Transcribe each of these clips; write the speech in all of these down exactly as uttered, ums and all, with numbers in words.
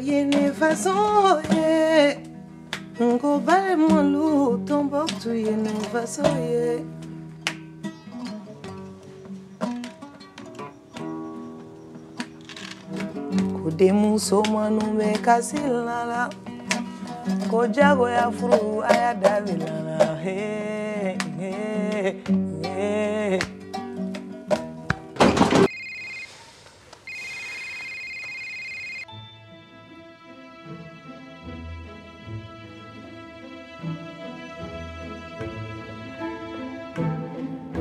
yene façon ye ngo bale molu Tombouctou yene façon ye ko demu so manu me kasilala ko jago ya furu aya davilala he he he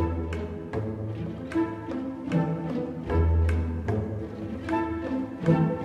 Thank you.